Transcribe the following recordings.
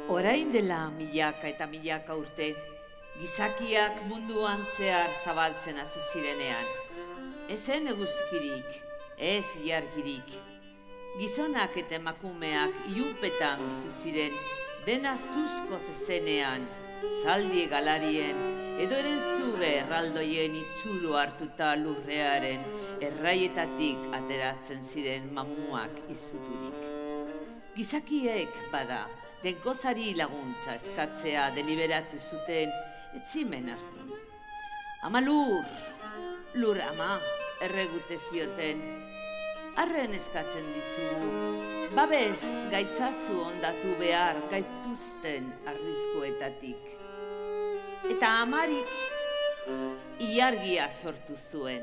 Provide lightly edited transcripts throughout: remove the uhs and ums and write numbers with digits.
Orain dela milaka eta milaka urte, gizakiak munduan zehar zabaltzen hasi zirenean. Ezen eguzkirik, ez ilargirik. Gizonak eta emakumeak ilunpetan bizi ziren, dena zuzko zezenean, zaldi galarien, edo zuge erraldoien itzulu hartuta lurrearen erraietatik ateratzen ziren mamuak izuturik. Gizakiek bada, jenkozari laguntza eskatzea deliberatu zuten, etzimen hartu. Ama lur ama, erregute zioten, arren eskatzen dizugu, babez gaitzatzu ondatu behar gaituzten arriskuetatik. Eta amarik ilargia sortu zuen.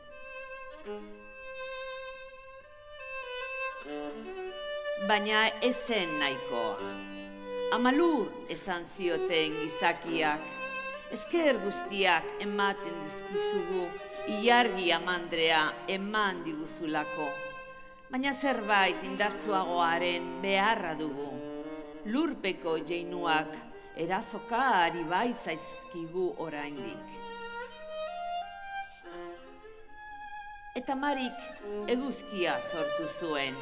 Baina ezen nahikoa. Amalur esan zioten gizakiak, esker guztiak ematen dizkizugu, ilargi amandrea eman diguzulako. Baina zerbait indartsuagoaren beharra dugu. Lurpeko jeinuak erazoka ari bai zaizkigu oraindik. Eta Marik eguzkia sortu zuen.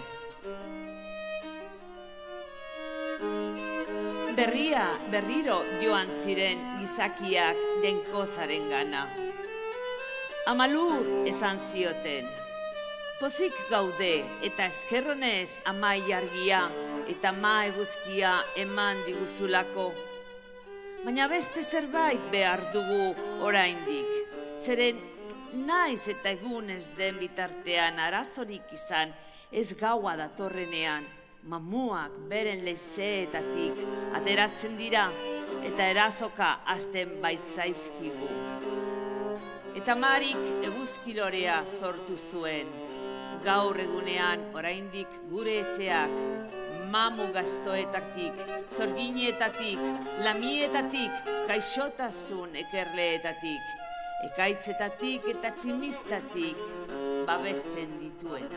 Berriro joan ziren gizakiak jenkozaren gana. Amalur esan zioten, pozik gaude eta eskerronez ama ilargia eta ama eguzkia eman diguzulako. Baina beste zerbait behar dugu oraindik, zeren naiz eta egunez den bitartean arazorik izan ez gaua datorrenean, mamuak beren leizeetatik ateratzen dira eta erazoka hasten baitzaizkigu. Eta Marik eguzkilorea sortu zuen. Gaur egunean oraindik gure etxeak, mamu gaztoetatik, zorginetatik, lamietatik, gaixotasun ekerleetatik, ekaitzetatik eta tximistatik babesten dituena.